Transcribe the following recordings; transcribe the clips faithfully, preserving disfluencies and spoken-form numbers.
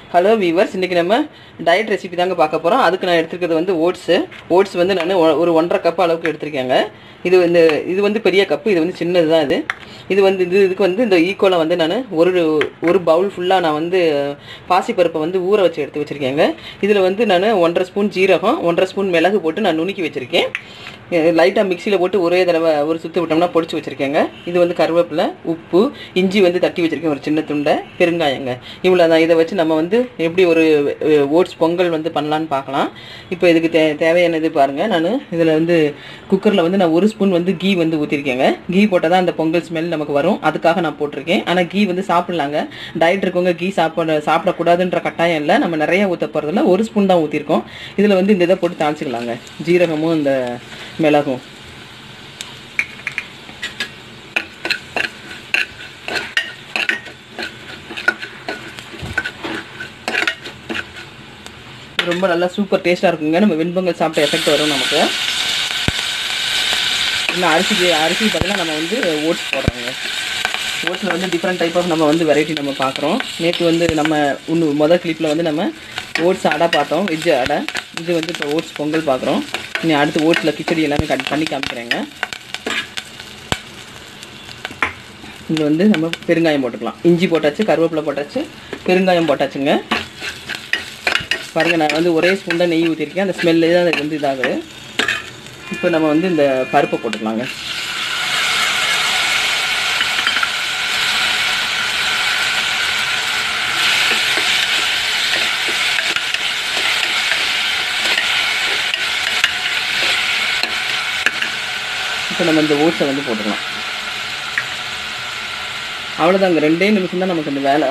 Hello viewers, இன்றைக்கி நம்ம diet recipe தாங்க பார்க்க போகிறோம். அதுக்கு நான் எடுத்துக்கிறது வந்து ஓட்ஸு. ஓட்ஸ் வந்து நான் ஒரு ஒன்றரை கப் அளவுக்கு எடுத்திருக்கேங்க. இது வந்து இது வந்து பெரிய கப்பு, இது வந்து சின்னது தான். இது இது வந்து இது இதுக்கு வந்து இந்த ஈக்குவலாக வந்து நான் ஒரு ஒரு பவுல் ஃபுல்லாக நான் வந்து பாசிப்பருப்பை வந்து ஊற வச்சு எடுத்து வச்சுருக்கேங்க. இதில் வந்து நான் ஒன்றரை ஸ்பூன் ஜீரகம், ஒன்றரை ஸ்பூன் மிளகு போட்டு நான் நுணுக்கி வச்சுருக்கேன். லைட்டாக மிக்சியில் போட்டு ஒரே தடவை ஒரு சுற்று விட்டோம்னா பொடிச்சு வச்சுருக்கேங்க. இது வந்து கருவேப்பிலை, உப்பு, இஞ்சி வந்து தட்டி வச்சுருக்கேன், ஒரு சின்ன துண்டை, பெருங்காயங்க. இவ்வளோ தான். இதை வச்சு நம்ம வந்து எப்படி ஒரு ஓட்ஸ் பொங்கல் வந்து பண்ணலான்னு பார்க்கலாம். இப்போ இதுக்கு தே தேவையானது பாருங்கள். நான் இதில் வந்து குக்கரில் வந்து நான் ஒரு ஸ்பூன் வந்து கீ வந்து ஊற்றிருக்கேங்க. கீ போட்டால் தான் அந்த பொங்கல் ஸ்மெல் நமக்கு வரும், அதுக்காக நான் போட்டிருக்கேன். ஆனால் கீ வந்து சாப்பிட்லாங்க. டயட் இருக்கவங்க கீ சாப்பிட சாப்பிடக்கூடாதுன்ற கட்டாயம் இல்லை. நம்ம நிறைய ஊற்ற போகிறதில்ல, ஒரு ஸ்பூன் தான் ஊற்றிருக்கோம். இதில் வந்து இந்த இதை போட்டு தாளிச்சிக்கலாங்க, ஜீரகமும் இந்த மிளகும். ரொம்ப நல்லா சூப்பர் டேஸ்ட்டாக இருக்குங்க. நம்ம வெண்பொங்கல் சாப்பிட்ட எஃபெக்ட் வரும் நமக்கு. இன்னும் அரிசிக்கு அரிசி பார்த்தீங்கன்னா நம்ம வந்து ஓட்ஸ் போடுறோங்க. ஓட்ஸில் வந்து டிஃப்ரெண்ட் டைப் ஆஃப் நம்ம வந்து வெரைட்டி நம்ம பார்க்குறோம். நேற்று வந்து நம்ம இன்னும் மொதல் கிளிப்பில் வந்து நம்ம ஓட்ஸ் அடை பார்த்தோம், வெஜ்ஜு அடை. இது வந்து இப்போ ஓட்ஸ் பொங்கல் பார்க்குறோம். இனி அடுத்து ஓட்ஸில் கிச்சடி எல்லாமே கட் பண்ணி காமிக்கிறேங்க. இது வந்து நம்ம பெருங்காயம் போட்டுக்கலாம். இஞ்சி போட்டாச்சு, கருவேப்பிலை போட்டாச்சு, பெருங்காயம் போட்டாச்சுங்க. பாருங்கள், நான் வந்து ஒரே ஸ்பூன் தான் நெய் ஊற்றிருக்கேன். அந்த ஸ்மெல்லே தான் அது வந்து இதாகுது. இப்போ நம்ம வந்து இந்த பருப்பை போட்டுக்கலாங்க. இப்போ நம்ம இந்த ஓட்ஸை வந்து போட்டுக்கலாம். அவ்வளோதாங்க, ரெண்டே நிமிஷம் தான் நமக்கு இந்த வேலை.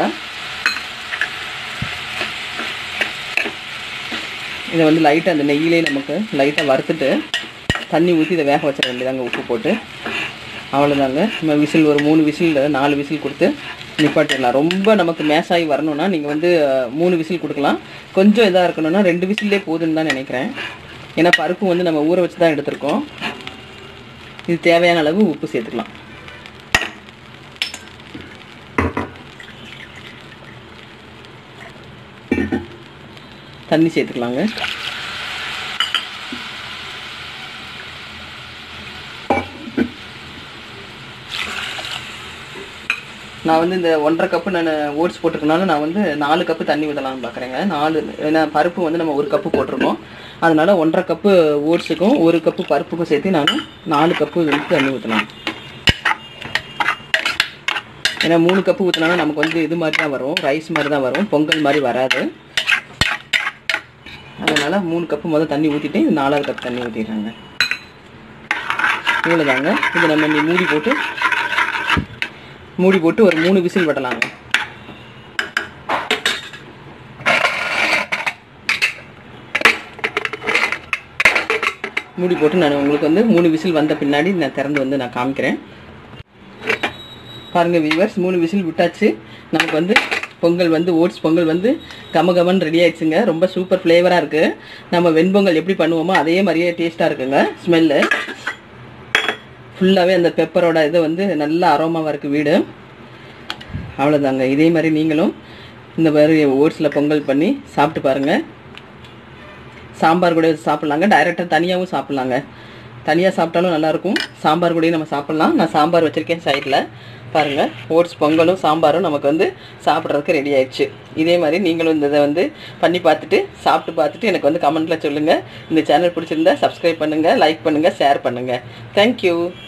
இதை வந்து லைட்டாக அந்த நெய்யிலே நமக்கு லைட்டாக வறுத்துட்டு தண்ணி ஊற்றி இதை வேக வச்சிட வேண்டியதாங்க, உப்பு போட்டு. அவ்வளோதாங்க. நம்ம விசில் ஒரு மூணு விசில் நாலு விசில் கொடுத்து நிப்பாட்டிடலாம். ரொம்ப நமக்கு மேஷாகி வரணும்னா நீங்கள் வந்து மூணு விசில் கொடுக்கலாம். கொஞ்சம் இதாக இருக்கணும்னா ரெண்டு விசில்லே போதுன்னு தான் நினைக்கிறேன். ஏன்னா பருப்பு வந்து நம்ம ஊற வச்சு தான் எடுத்திருக்கோம். இது தேவையான அளவு உப்பு சேர்த்துக்கலாம். தண்ணி சேர்த்துக்கலாங்க. நான் வந்து இந்த ஒன்றரை கப்பு நான் ஓட்ஸ் போட்டிருக்கனால நான் வந்து நாலு கப்பு தண்ணி ஊற்றலாம்னு பார்க்குறேங்க. நாலு, ஏன்னா பருப்பு வந்து நம்ம ஒரு கப்பு போட்டிருக்கோம். அதனால ஒன்றரை கப்பு ஓட்ஸுக்கும் ஒரு கப்பு பருப்புக்கும் சேர்த்து நான் நாலு கப்பு வந்து தண்ணி ஊற்றலாம். ஏன்னா மூணு கப்பு ஊற்றினாலும் நமக்கு வந்து இது மாதிரி தான் வரும், ரைஸ் மாதிரி தான் வரும், பொங்கல் மாதிரி வராது. அதனால் மூணு கப்பு முதல் தண்ணி ஊற்றிட்டு இது நாலாவது கப் தண்ணி ஊற்றிடுறாங்க. இவ்வளோதாங்க. இது நம்ம நீ மூடி போட்டு மூடி போட்டு ஒரு மூணு விசில் விடலாங்க. மூடி போட்டு நான் உங்களுக்கு வந்து மூணு விசில் வந்த பின்னாடி நான் திறந்து வந்து நான் காமிக்கிறேன். பாருங்கள் வீவர்ஸ், மூணு விசில் விட்டாச்சு. நமக்கு வந்து பொங்கல் வந்து ஓட்ஸ் பொங்கல் வந்து கமகமன்னு ரெடி ஆயிடுச்சுங்க. ரொம்ப சூப்பர் ஃப்ளேவராக இருக்குது. நம்ம வெண்பொங்கல் எப்படி பண்ணுவோமோ அதே மாதிரியே டேஸ்ட்டாக இருக்குங்க. ஸ்மெல்லு ஃபுல்லாகவே அந்த பெப்பரோட இது வந்து நல்ல அரோமாவாக இருக்குது வீடு. அவ்வளோதாங்க. இதே மாதிரி நீங்களும் இந்த மாதிரி ஓட்ஸில் பொங்கல் பண்ணி சாப்பிட்டு பாருங்கள். சாம்பார் கூட சாப்பிட்லாங்க, டைரெக்டாக தனியாகவும் சாப்பிட்லாங்க. தனியாக சாப்பிட்டாலும் நல்லாயிருக்கும், சாம்பார் கூடயும் நம்ம சாப்பிட்லாம். நான் சாம்பார் வச்சுருக்கேன் சைடில். பாருங்கள், ஓட்ஸ் பொங்கலும் சாம்பாரும் நமக்கு வந்து சாப்பிட்றதுக்கு ரெடி ஆயிடுச்சு. இதே மாதிரி நீங்களும் இந்த இதை வந்து பண்ணி பார்த்துட்டு சாப்பிட்டு பார்த்துட்டு எனக்கு வந்து கமெண்ட்டில் சொல்லுங்கள். இந்த சேனல் பிடிச்சிருந்தா சப்ஸ்கிரைப் பண்ணுங்கள், லைக் பண்ணுங்கள், ஷேர் பண்ணுங்கள். தேங்க்யூ.